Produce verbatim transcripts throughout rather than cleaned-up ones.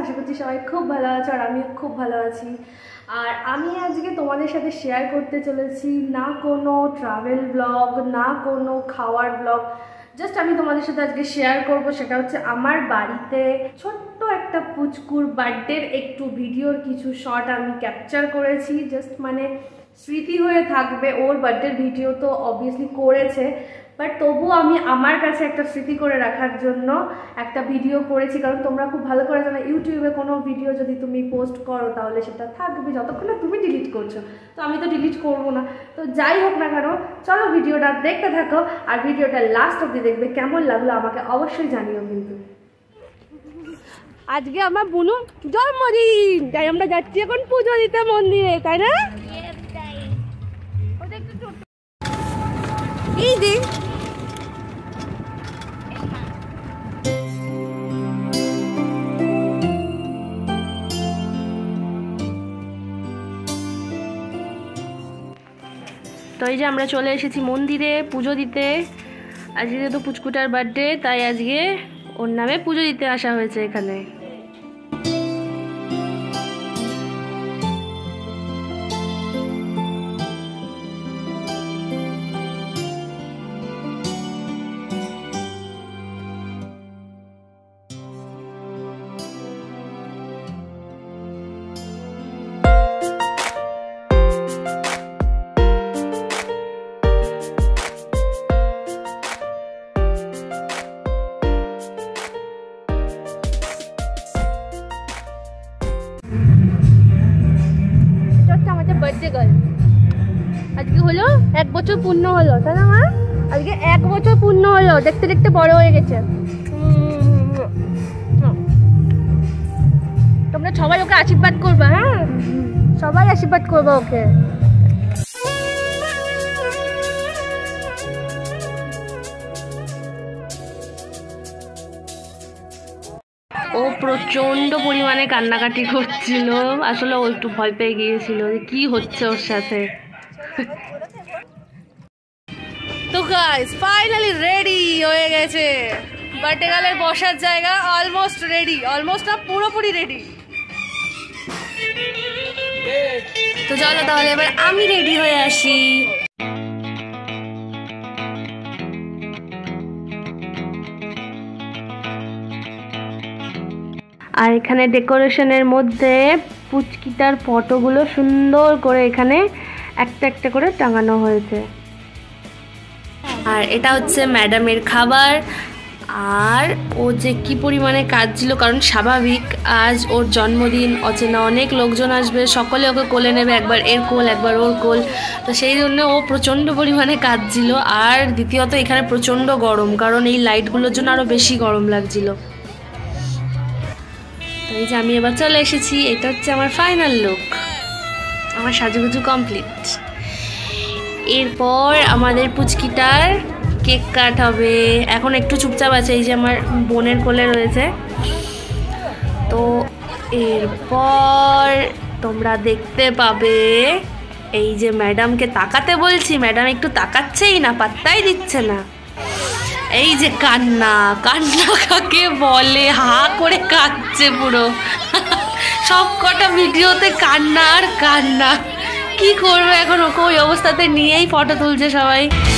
আশা করছি সবাই খুব ভালো আছো আর আমিও খুব ভালো আছি। আর আমি আজকে তোমাদের সাথে শেয়ার করতে চলেছি না কোনো ট্রাভেল ব্লগ, না কোনো খাওয়ার ব্লগ, জাস্ট আমি তোমাদের সাথে আজকে শেয়ার করব সেটা হচ্ছে আমার বাড়িতে ছোট্ট একটা পুচকুর বার্থডের একটু ভিডিওর কিছু শট আমি ক্যাপচার করেছি। জাস্ট মানে স্মৃতি হয়ে থাকবে। ওর বার্থডের ভিডিও তো অবভিয়াসলি করেছে, বাট তবুও আমি আমার কাছে একটা স্মৃতি করে রাখার জন্য একটা ভিডিও করেছি। কারণ তোমরা খুব ভালো করে জানো ইউটিউবে কোনো ভিডিও যদি তুমি পোস্ট করো তাহলে সেটা থাকবে যতক্ষণ না তুমি ডিলিট করছো। তো আমি তো ডিলিট করবো না। তো যাই হোক না কেন, চলো ভিডিওটা দেখতে থাকো আর ভিডিওটা লাস্ট অবধি দেখবে। কেমন লাগলো আমাকে অবশ্যই জানিও। কিন্তু আজকে আমার বুনু জন্মদিন, তাই আমরা যাচ্ছি এখন পুজো দিতে মন্দিরে, তাই না? এই যে তো এই যে আমরা চলে এসেছি মন্দিরে পুজো দিতে। আজকে তো পুচকুটার বার্থডে, তাই আজকে ওর নামে পুজো দিতে আসা হয়েছে এখানে। বার্থডে গার্ল আজকে হলো এক বছর পূর্ণ হলো, তাই না মা? আজকে এক বছর পূর্ণ হলো, দেখতে দেখতে বড় হয়ে গেছে। তোমরা সবাই ওকে আশীর্বাদ করবা, হ্যাঁ সবাই আশীর্বাদ করবা ওকে। ও প্রচন্ড পরিমাণে কান্নাকাটি করছিল। আসলে ও একটু ভয় পেয়ে গিয়েছিল যে কি হচ্ছে ওর সাথে। তো গাইস ফাইনালি রেডি হয়ে গেছে। বার্থডে গার্লের বসার জায়গা অলমোস্ট রেডি, অলমোস্ট না পুরোপুরি রেডি। তো চলো তাহলে এবার আমি রেডি হয়ে আসি। আর এখানে ডেকোরেশনের মধ্যে পুচকিটার ফটোগুলো সুন্দর করে এখানে একটা একটা করে টাঙানো হয়েছে। আর এটা হচ্ছে ম্যাডামের খাবার। আর ও যে কি পরিমাণে কাঁদছিল, কারণ স্বাভাবিক আজ ওর জন্মদিন, অচেনা অনেক লোকজন আসবে, সকলে ওকে কোলে নেবে, একবার এর কোল একবার ওর কোল। তো সেই জন্য ও প্রচণ্ড পরিমাণে কাঁদছিল। আর দ্বিতীয়ত এখানে প্রচণ্ড গরম, কারণ এই লাইটগুলোর জন্য আরও বেশি গরম লাগছিল। এই যে আমি এবার চলে এসেছি। এটা হচ্ছে আমার ফাইনাল লুক, আমার সাজুগুজু কমপ্লিট। এরপর আমাদের পুচকিটার কেক কাট হবে। এখন একটু চুপচাপ আছে, এই যে আমার বোনের কোলে রয়েছে। তো এরপর তোমরা দেখতে পাবে এই যে ম্যাডামকে তাকাতে বলছি, ম্যাডাম একটু তাকাচ্ছেই না, পাত্তাই দিচ্ছে না। এই যে কান্না, কান্না কাকে বলে, হা করে কাঁদছে পুরো। সব কটা ভিডিওতে কান্না আর কান্না। কি করবে এখন, ওকে ওই অবস্থাতে নিয়েই ফটো তুলছে সবাই।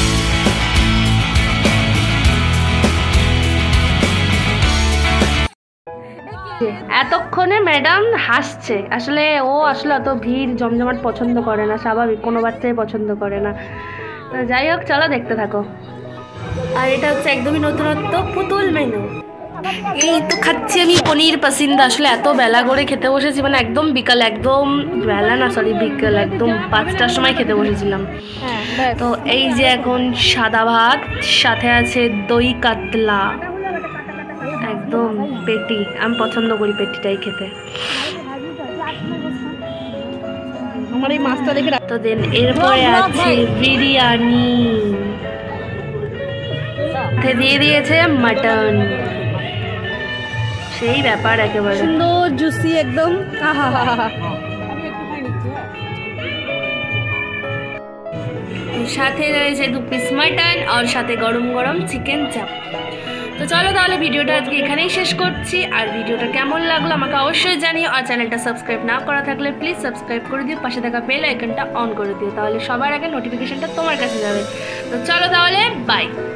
এতক্ষণে ম্যাডাম হাসছে। আসলে ও আসলে অত ভিড় জমজমাট পছন্দ করে না, স্বাভাবিক, কোনো বাচ্চাই পছন্দ করে না। তো যাই হোক, চলো দেখতে থাকো। আর এটা হচ্ছে একদমই নতুনত্ব পুতুল মেনু। এই তো খাচ্ছি আমি পনির পাসিন্দা। আসলে এত বেলা করে খেতে বসেছি, মানে একদম বিকাল, একদম বেলা না সরি বিকাল একদম পাঁচটার সময় খেতে বসেছিলাম। তো এই যে এখন সাদা ভাত, সাথে আছে দই কাতলা, একদম পেটি। আমি পছন্দ করি পেটিটাই খেতে। আমার এই মাছটা দেখে তো দেন এরপরে আছে বিরিয়ানি, দিয়ে দিয়েছে মাটন। সেই ব্যাপার, একেবারে সুন্দর জুসি একদম। সাথে রয়েছে দু পিস মাটন আর সাথে গরম গরম চিকেন চাপ। তো চলো তাহলে ভিডিওটা আজকে এখানেই শেষ করছি। আর ভিডিওটা কেমন লাগলো আমাকে অবশ্যই জানিও। আর চ্যানেলটা সাবস্ক্রাইব না করা থাকলে প্লিজ সাবস্ক্রাইব করে দিও, পাশে থাকা বেল আইকনটা অন করে দিও, তাহলে সবার আগে নোটিফিকেশনটা তোমার কাছে যাবে। তো চলো তাহলে বাই।